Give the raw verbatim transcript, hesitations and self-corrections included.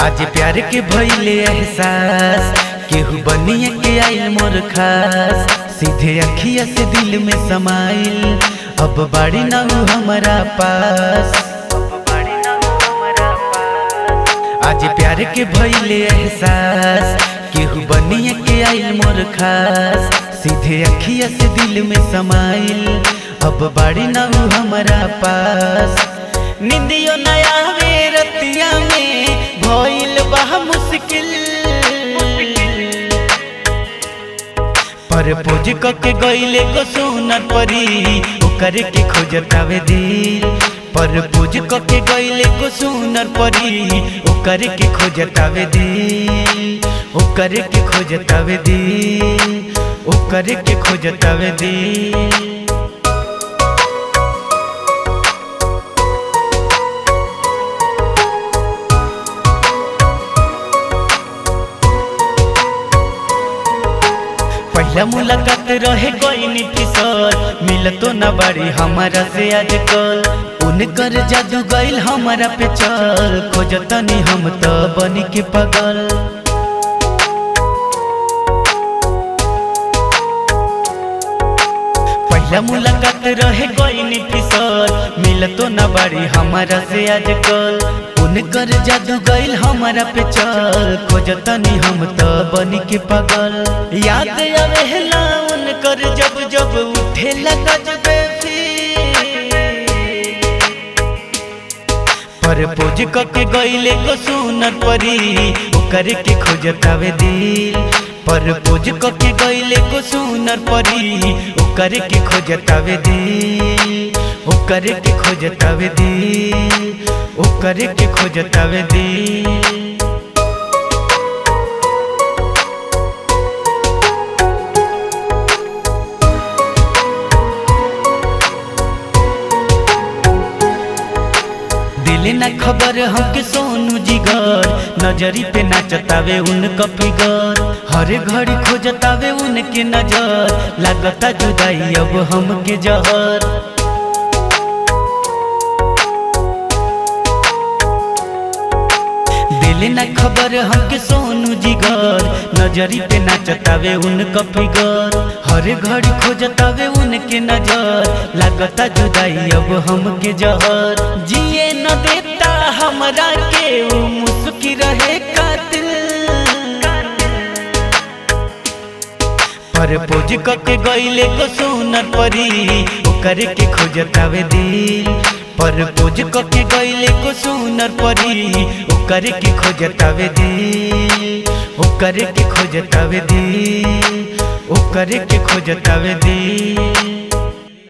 आज प्यार के भइले एहसास केहू बनिए के आइल मोर खास, सीधे अखिया से दिल में समाइल अब बाड़ी ना हमारा पास। आज प्यार के भइले एहसास केहू बनिए के आइल मोर खास, सीधे अखिया से दिल में समाइल अब बाड़ी ना हमारा पास। निंदियो नया वे रतिया में भइल बा मुश्किल, पर पोज के गईले को सुनर परी ओकर के खोजतावे दिल, पर पोज के गईले को सुनर परी ओकर के खोजतावे दिल, ओकर के खोजतावे दिल, ओकर के खोजतावे दिल। पहला मुलाकात रहे गईनी किशोर, मिलतो न बाड़ी हमारा से आजकल, उनकर जादू गईल हमारा पे चल, खोजतनी हम तो बनी के पागल। पहला मुलाकात रहे गईनी किशोर, मिलतो न बाड़ी हमारा से आजकल, उनकर जादू गईल हमारा पे चल, खोजतनी हम तो बनी के पागल। याद आवेला उनकर जब जब उठे लगा जबे पर पोज के गईले को सुनर परी ओकर के खोजतावे दिल, पर पोज के गईले को सुनर परी ओकर के खोजतावे दिल, ओकर के खोजतावे दिल, ओकर के खोजतावे दिल। दिल ना खबर हमके सोनू जिगर, नजरी पे नाचतावे उनका फिगर, हर घड़ी खोजतावे उनके नजर, लागता जुदाई अब हमके जहर। दिल ना खबर हमके सोनू जिगर, नजरी पे नाचतावे उनका फिगर, हर घड़ी खोजतावे उनके नजर, लागता जुदाई अब हमके जहर। जिए न देता हमरा के वो मुस्की रहे कातिल, पर पोज के गईले को सुनर परी ओकर के खोजतावे दिल, पर पोज के गईले को सुनर परी ओकर के खोजतावे दिल, ओकर के खोजतावे दिल, ओकर के खोजतावे दिल।